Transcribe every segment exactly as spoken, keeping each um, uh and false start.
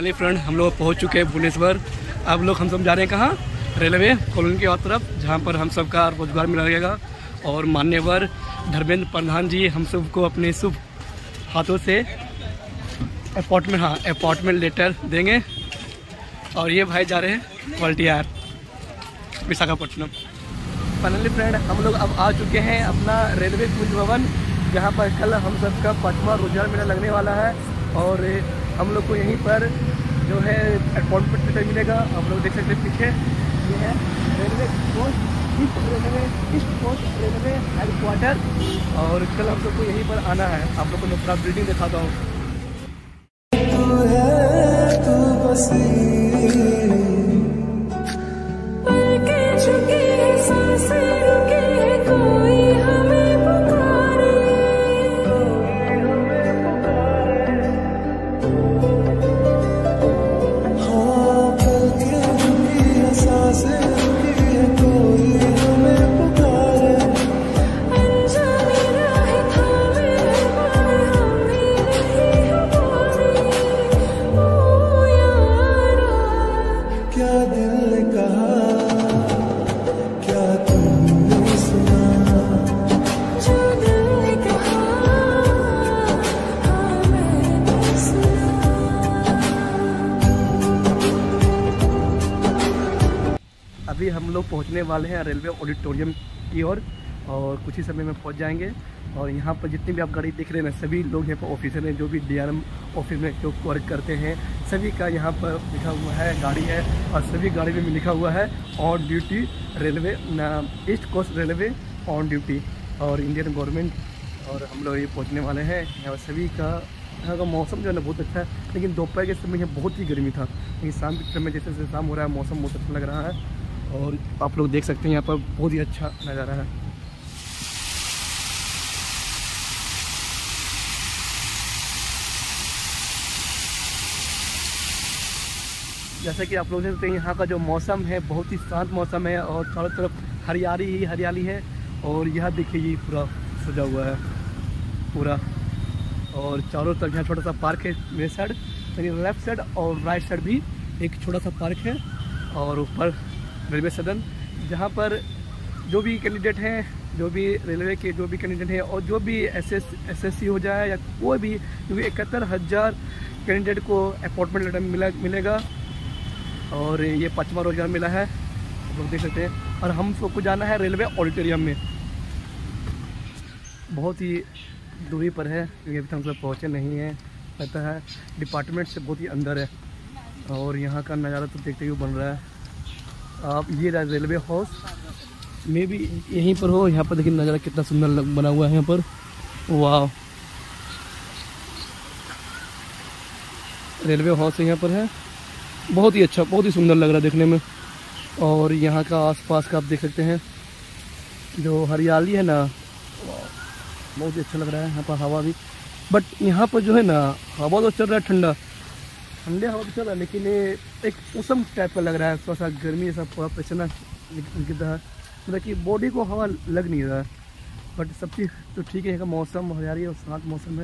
Finally friend हम लोग पहुंच चुके हैं भुवनेश्वर। अब लोग हम सब जा रहे हैं कहाँ, रेलवे कॉलोनी की और तरफ, जहाँ पर हम सब का रोजगार मिला रहेगा। और मान्यवर धर्मेंद्र प्रधान जी हम सबको अपने शुभ हाथों से अपॉइंटमेंट हाँ अपॉइंटमेंट लेटर देंगे। और ये भाई जा रहे हैं क्वालिटीआर विशाखापट्टनम। फाइनली फ्रेंड हम लोग अब आ चुके हैं अपना रेलवे कुंज भवन, जहाँ पर कल हम सब का पाँचवां रोजगार मेला लगने वाला है। और हम लोग को यहीं पर जो है अपॉइंटमेंट लेटर मिलेगा। आप लोग देख सकते हैं पीछे ये है railway coast east railway east coast railway headquarter. और कल हम लोग को यहीं पर आना है। आप लोग को मैं पूरा बिल्डिंग दिखाता हूँ। अभी हम लोग पहुंचने वाले हैं रेलवे ऑडिटोरियम की ओर और, और कुछ ही समय में पहुंच जाएंगे। और यहाँ पर जितनी भी आप गाड़ी देख रहे हैं ना, सभी लोग यहाँ पर ऑफिसर हैं जो भी डीआरएम ऑफिस में जो वर्क करते हैं, सभी का यहाँ पर लिखा हुआ है गाड़ी है। और सभी गाड़ी में भी लिखा हुआ है on duty railway east coast railway on duty और इंडियन गवर्नमेंट। और हम लोग ये पहुँचने वाले हैं। यहाँ सभी का यहाँ का मौसम जो है ना बहुत अच्छा है, लेकिन दोपहर के समय यहाँ बहुत ही गर्मी था, लेकिन शाम के समय जैसे जैसे शाम हो रहा है मौसम बहुत अच्छा लग रहा है। और आप लोग देख सकते हैं यहाँ पर बहुत ही अच्छा नज़ारा है। जैसे कि आप लोग देख सकते हैं यहाँ का जो मौसम है बहुत ही शांत मौसम है और चारों तरफ हरियाली ही हरियाली है। और यहाँ देखिए ये पूरा सजा हुआ है पूरा, और चारों तरफ यहाँ छोटा सा पार्क है मेरे साइड, यानी लेफ्ट साइड और राइट साइड भी एक छोटा सा पार्क है। और ऊपर रेलवे सदन, जहाँ पर जो भी कैंडिडेट हैं, जो भी रेलवे के जो भी कैंडिडेट हैं और जो भी S S S S C हो जाए या कोई भी, क्योंकि इकहत्तर हज़ार कैंडिडेट को अपॉइंटमेंट लेटर मिला मिलेगा। और ये पाँचवां रोजगार मिला है, आप लोग देख सकते हैं। और हम सबको जाना है रेलवे ऑडिटोरियम में, बहुत ही दूरी पर है क्योंकि अभी तक हम सब पहुँचे नहीं हैं। लगता है डिपार्टमेंट से बहुत ही अंदर है। और यहाँ का नज़ारा तो देखते हुए बन रहा है। आप ये रेलवे हाउस में भी यहीं पर हो, यहाँ पर देखिए नज़ारा कितना सुंदर बना हुआ है यहाँ पर। वाह, रेलवे हाउस यहाँ पर है, बहुत ही अच्छा बहुत ही सुंदर लग रहा है देखने में। और यहाँ का आसपास का आप देख सकते हैं जो हरियाली है ना, बहुत ही अच्छा लग रहा है। यहाँ पर हवा भी, बट यहाँ पर जो है ना हवा तो चल रहा है ठंडा ठंडे हवा तो चल रहा है, लेकिन ये एक मौसम टाइप का लग रहा है, थोड़ा सा गर्मी जैसा पूरा पसीना गिरता है, मतलब कि बॉडी को हवा लग नहीं रहा है। बट सब चीज़ तो ठीक है, मौसम हरियाली और शांत मौसम है।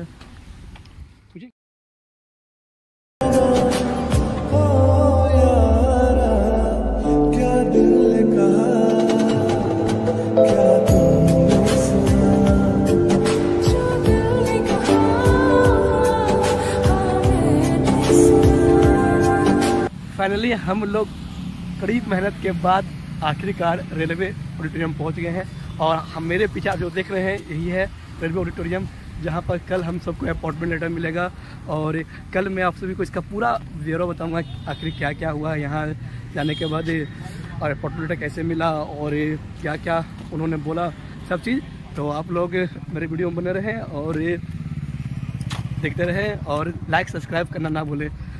फाइनली हम लोग कड़ीब मेहनत के बाद आखिरकार रेलवे ऑडिटोरियम पहुंच गए हैं। और हम मेरे पीछे आप जो देख रहे हैं यही है रेलवे ऑडिटोरियम, जहां पर कल हम सबको अपॉइंटमेंट लेटर मिलेगा। और कल मैं आप सभी को इसका पूरा ब्यौरा बताऊंगा आखिर क्या क्या हुआ यहाँ जाने के बाद, और अपॉइंटमेंट लेटर कैसे मिला और क्या क्या उन्होंने बोला, सब चीज़। तो आप लोग मेरे वीडियो में बने रहें और देखते रहें और लाइक सब्सक्राइब करना ना भूलें।